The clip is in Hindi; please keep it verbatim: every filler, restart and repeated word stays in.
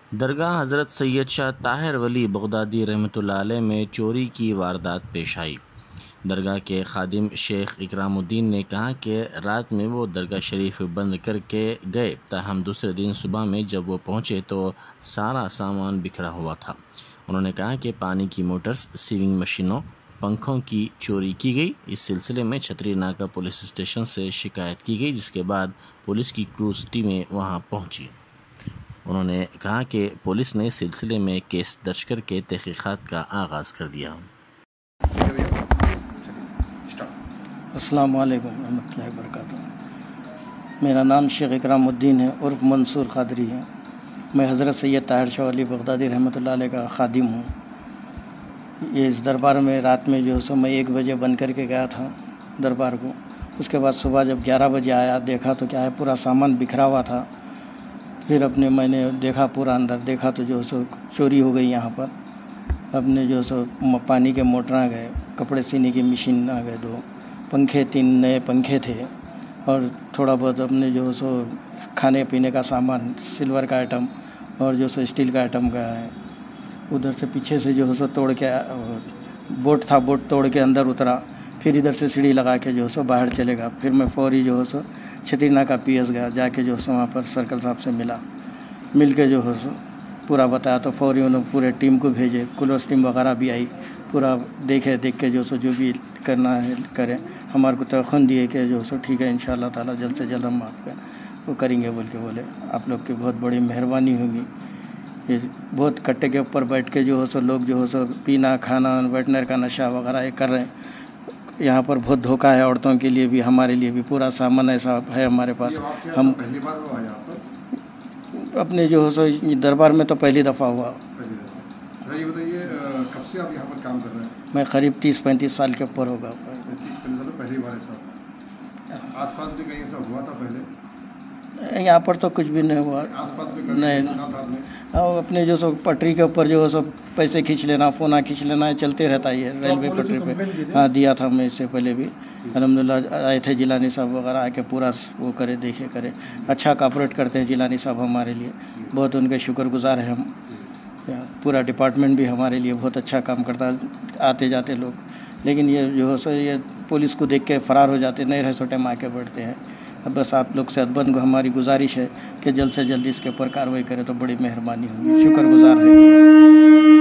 दरगाह हज़रत सैयद शाह ताहिर वली बगदादी रहमतुल्लाह अलैह में चोरी की वारदात पेश आई। दरगाह के खादिम शेख इकरामुद्दीन ने कहा कि रात में वो दरगाह शरीफ बंद करके गए, ताहम दूसरे दिन सुबह में जब वो पहुंचे तो सारा सामान बिखरा हुआ था। उन्होंने कहा कि पानी की मोटर्स, सीविंग मशीनों, पंखों की चोरी की गई। इस सिलसिले में छतरी नाका पुलिस स्टेशन से शिकायत की गई, जिसके बाद पुलिस की क्रूज टीमें वहां पहुंची। उन्होंने कहा कि पुलिस ने सिलसिले में केस दर्ज करके तहकीकात का आगाज़ कर दिया। अस्सलाम वालेकुम रहमतुल्लाहि व बरकातुहू। मेरा नाम शेख इकरामुद्दीन है उर्फ़ मंसूर क़ादरी है। मैं हज़रत सैयद ताहिर शाह वली बगदादी रहमतुल्लाह अलैह का खादिम हूँ। ये इस दरबार में रात में जो सो मैं एक बजे बंद करके गया था दरबार को। उसके बाद सुबह जब ग्यारह बजे आया, देखा तो क्या है, पूरा सामान बिखरा हुआ था। फिर अपने मैंने देखा, पूरा अंदर देखा तो जो सो चोरी हो गई यहाँ पर। अपने जो सो पानी के मोटर आ गए, कपड़े सीने की मशीन आ गए, दो पंखे, तीन नए पंखे थे, और थोड़ा बहुत अपने जो सो खाने पीने का सामान, सिल्वर का आइटम और जो सो स्टील का आइटम का है। उधर से पीछे से जो सो तोड़ के बोट था, बोट तोड़ के अंदर उतरा। फिर इधर से सीढ़ी लगा के जो सो बाहर चलेगा। फिर मैं फौरी जो सो छतरी नाका पी एस गया, जाके जो सो वहाँ पर सर्कल साहब से मिला। मिल के जो सो पूरा बताया तो फौरी उन्होंने पूरे टीम को भेजे, पुलिस टीम वगैरह भी आई। पूरा देखे, देख के जो सो जो भी करना है करें। हमारे को तखन दिए कि जो सो ठीक है, इंशाअल्लाह ताला जल्द से जल्द हम आपका वो करेंगे बोल के बोले। आप लोग की बहुत बड़ी मेहरबानी होगी। ये बहुत कट्टे के ऊपर बैठ के जो हो सो लोग जो हो सो पीना, खाना, बैठने का नशा वगैरह ये कर रहे हैं। यहाँ पर बहुत धोखा है, औरतों के लिए भी, हमारे लिए भी। पूरा सामान ऐसा है हमारे पास। हम पहली बार हुआ यहाँ पर? अपने जो हो सो दरबार में तो पहली दफ़ा हुआ। पहली दफ़ा। ये बताइए, कब से आप यहाँ पर काम कर रहे हैं? मैं करीब तीस पैंतीस साल के ऊपर होगा। तीस पैंतीस साल पहली बार ऐसा? आसपास भी कहीं ऐसा हुआ था पहले? यहाँ पर तो कुछ भी नहीं हुआ। आसपास में नहीं, हाँ, अपने जो सो पटरी के ऊपर जो सब पैसे खींच लेना, फोना खींच लेना, चलते रहता है ये रेलवे पटरी पे। हाँ, दिया था मैं इससे पहले भी। अल्हम्दुलिल्लाह आए थे जिलानी साहब वगैरह, आके पूरा वो करे, देखे करे। अच्छा कॉपरेट करते हैं जिलानी साहब हमारे लिए, बहुत उनके शुक्रगुजार हैं हम। पूरा डिपार्टमेंट भी हमारे लिए बहुत अच्छा काम करता है, आते जाते लोग। लेकिन ये जो सो ये पुलिस को देख के फ़रार हो जाते, नहीं रहे सोटे में आके बैठते हैं। अब बस आप लोग से अदबन को हमारी गुजारिश है कि जल्द से जल्द इसके ऊपर कार्रवाई करें तो बड़ी मेहरबानी होगी। शुक्रगुजार है।